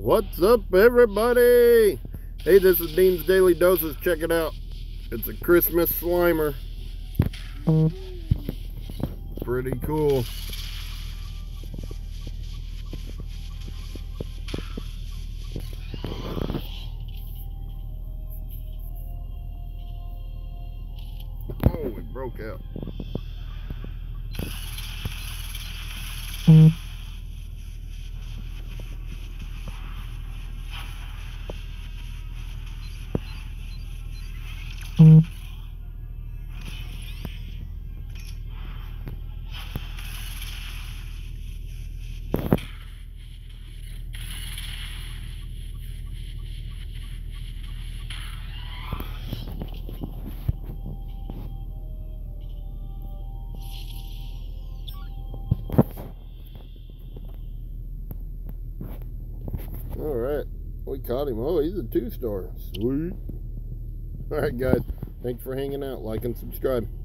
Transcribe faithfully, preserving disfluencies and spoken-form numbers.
What's up, everybody? Hey, this is Dean's Daily Doses. Check it out. It's a Christmas Slimer. Pretty cool. Oh, it broke out. Alright, we caught him. Oh, he's a two-star. Sweet. Alright, guys. Thanks for hanging out. Like and subscribe.